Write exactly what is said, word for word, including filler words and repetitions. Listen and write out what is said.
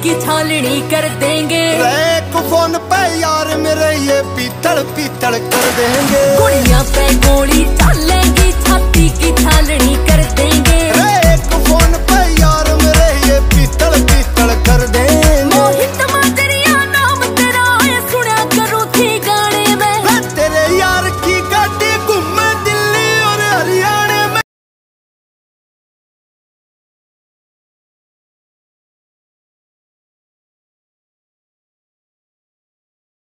की छालनी कर देंगे। एक फोन पे यार मेरे ये पीतल पीतल कर देंगे। गोलियां पे गोली चलेगी, छाती की छालनी कर देंगे।